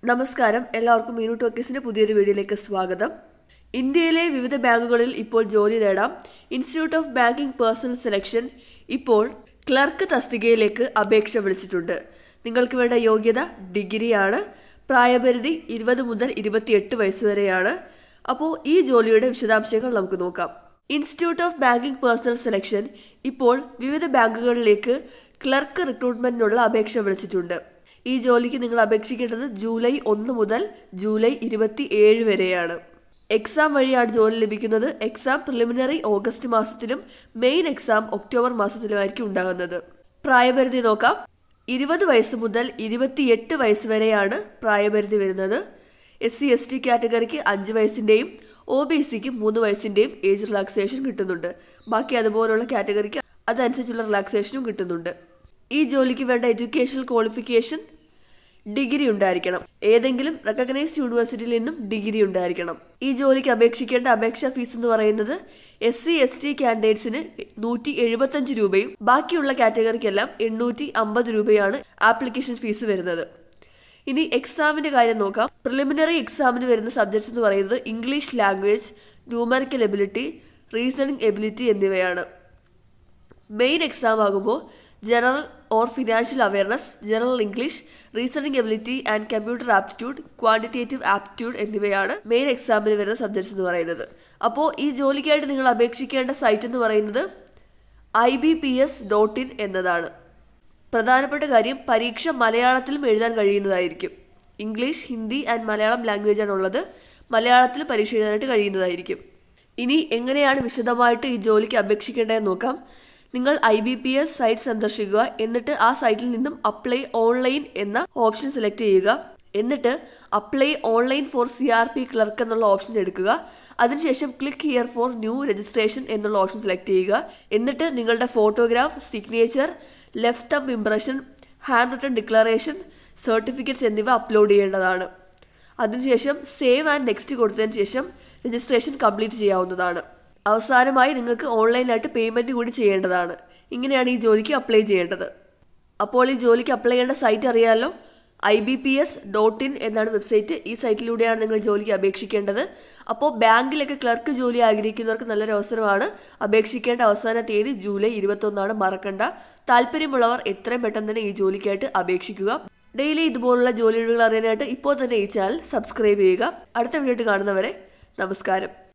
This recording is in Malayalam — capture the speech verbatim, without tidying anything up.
നമസ്കാരം, എല്ലാവർക്കും മീനു ടോക്കീസിന്റെ പുതിയൊരു വീഡിയോയിലേക്ക് സ്വാഗതം. ഇന്ത്യയിലെ വിവിധ ബാങ്കുകളിൽ ഇപ്പോൾ ജോലി നേടാം. Institute of banking personnel selection ഇപ്പോൾ ക്ലർക്ക് തസ്തികയിലേക്ക് അപേക്ഷ വിളിച്ചിട്ടുണ്ട്. നിങ്ങൾക്ക് വേണ്ട യോഗ്യത ഡിഗ്രിയാണ്. പ്രായപരിധി ഇരുപത് മുതൽ ഇരുപത്തിയെട്ട് വയസ്സ് വരെയാണ്. അപ്പോൾ ഈ ജോലിയുടെ വിശദാംശങ്ങൾ നമുക്ക് നോക്കാം. Institute of banking personnel selection ഇപ്പോൾ വിവിധ ബാങ്കുകളിലേക്ക് ക്ലർക്ക് റിക്രൂട്ട്മെന്റിനുള്ള അപേക്ഷ വിളിച്ചിട്ടുണ്ട്. ഈ ജോലിക്ക് നിങ്ങൾ അപേക്ഷിക്കേണ്ടത് ജൂലൈ ഒന്ന് മുതൽ ജൂലൈ ഇരുപത്തി ഏഴ് വരെയാണ്. എക്സാം വഴിയാണ് ജോലി ലഭിക്കുന്നത്. എക്സാം പ്രിലിമിനറി ഓഗസ്റ്റ് മാസത്തിലും മെയിൻ എക്സാം ഒക്ടോബർ മാസത്തിലുമായിരിക്കും ഉണ്ടാകുന്നത്. പ്രായപരിധി നോക്കാം. ഇരുപത് വയസ്സ് മുതൽ ഇരുപത്തിയെട്ട് വയസ്സ് വരെയാണ് പ്രായപരിധി വരുന്നത്. എസ് സി എസ് ടി കാറ്റഗറിക്ക് അഞ്ച് വയസ്സിൻ്റെയും ഒ ബി സിക്ക് മൂന്ന് വയസ്സിൻ്റെയും ഏജ് റിലാക്സേഷൻ കിട്ടുന്നുണ്ട്. ബാക്കി അതുപോലുള്ള കാറ്റഗറിക്ക് അതനുസരിച്ചുള്ള റിലാക്സേഷനും കിട്ടുന്നുണ്ട്. ഈ ജോലിക്ക് വേണ്ട എഡ്യൂക്കേഷണൽ ക്വാളിഫിക്കേഷൻ ഡിഗ്രി ഉണ്ടായിരിക്കണം. ഏതെങ്കിലും റെക്കഗ്നൈസ്ഡ് യൂണിവേഴ്സിറ്റിയിൽ നിന്നും ഡിഗ്രി ഉണ്ടായിരിക്കണം. ഈ ജോലിക്ക് അപേക്ഷിക്കേണ്ട അപേക്ഷാ ഫീസ് എന്ന് പറയുന്നത് എസ് സി എസ് ടി കാൻഡിഡേറ്റ്സിന് നൂറ്റി എഴുപത്തഞ്ച് രൂപയും ബാക്കിയുള്ള കാറ്റഗറിക്കെല്ലാം എണ്ണൂറ്റി അമ്പത് രൂപയാണ് ആപ്ലിക്കേഷൻ ഫീസ് വരുന്നത്. ഇനി എക്സാമിന്റെ കാര്യം നോക്കാം. പ്രിലിമിനറി എക്സാമിന് വരുന്ന സബ്ജക്ട്സ് എന്ന് പറയുന്നത് English language, numerical ability, reasoning ability എന്നിവയാണ്. മെയിൻ എക്സാം ആകുമ്പോൾ general or financial awareness, general English, reasoning ability and computer aptitude, quantitative aptitude എന്നിവയാണ് മെയിൻ എക്സാമിന് വരുന്ന സബ്ജക്ട്സ് എന്ന് പറയുന്നത്. അപ്പോൾ ഈ ജോലിക്കായിട്ട് നിങ്ങൾ അപേക്ഷിക്കേണ്ട സൈറ്റ് എന്ന് പറയുന്നത് I B P S dot in എന്നതാണ്. പ്രധാനപ്പെട്ട കാര്യം, പരീക്ഷ മലയാളത്തിലും എഴുതാൻ കഴിയുന്നതായിരിക്കും. ഇംഗ്ലീഷ്, ഹിന്ദി ആൻഡ് മലയാളം ലാംഗ്വേജാണ് ഉള്ളത്. മലയാളത്തിലും പരീക്ഷ എഴുതാനായിട്ട് കഴിയുന്നതായിരിക്കും. ഇനി എങ്ങനെയാണ് വിശദമായിട്ട് ഈ ജോലിക്ക് അപേക്ഷിക്കേണ്ടതെന്ന് നോക്കാം. നിങ്ങൾ I B P S site സന്ദർശിക്കുക. എന്നിട്ട് ആ സൈറ്റിൽ നിന്നും അപ്ലൈ ഓൺലൈൻ എന്ന ഓപ്ഷൻ സെലക്ട് ചെയ്യുക. എന്നിട്ട് apply online for C R P clerk എന്നുള്ള ഓപ്ഷൻ എടുക്കുക. അതിനുശേഷം click here for new registration എന്നുള്ള ഓപ്ഷൻ സെലക്ട് ചെയ്യുക. എന്നിട്ട് നിങ്ങളുടെ photograph, signature, left thumb impression, hand written declaration, certificates എന്നിവ അപ്ലോഡ് ചെയ്യേണ്ടതാണ്. അതിനുശേഷം സേവ് ആൻഡ് നെക്സ്റ്റ് കൊടുത്തതിന് ശേഷം രജിസ്ട്രേഷൻ കംപ്ലീറ്റ് ചെയ്യാവുന്നതാണ്. അവസാനമായി നിങ്ങൾക്ക് ഓൺലൈനായിട്ട് പേയ്മെൻറ്റ് കൂടി ചെയ്യേണ്ടതാണ്. ഇങ്ങനെയാണ് ഈ ജോലിക്ക് അപ്ലൈ ചെയ്യേണ്ടത്. അപ്പോൾ ഈ ജോലിക്ക് അപ്ലൈ ചെയ്യേണ്ട സൈറ്റ് അറിയാമല്ലോ. I B P S dot in എന്നാണ് വെബ്സൈറ്റ്. ഈ സൈറ്റിലൂടെയാണ് നിങ്ങൾ ജോലിക്ക് അപേക്ഷിക്കേണ്ടത്. അപ്പോൾ ബാങ്കിലൊക്കെ ക്ലർക്ക് ജോലി ആഗ്രഹിക്കുന്നവർക്ക് നല്ലൊരു അവസരമാണ്. അപേക്ഷിക്കേണ്ട അവസാന തീയതി ജൂലൈ ഇരുപത്തൊന്നാണ്, മറക്കണ്ട. താല്പര്യമുള്ളവർ എത്രയും പെട്ടെന്ന് തന്നെ ഈ ജോലിക്കായിട്ട് അപേക്ഷിക്കുക. ഡെയിലി ഇതുപോലുള്ള ജോലികൾ അറിയാനായിട്ട് ഇപ്പോൾ തന്നെ ഈ ചാനൽ സബ്സ്ക്രൈബ് ചെയ്യുക. അടുത്ത വീഡിയോ കാണുന്നവരെ നമസ്കാരം.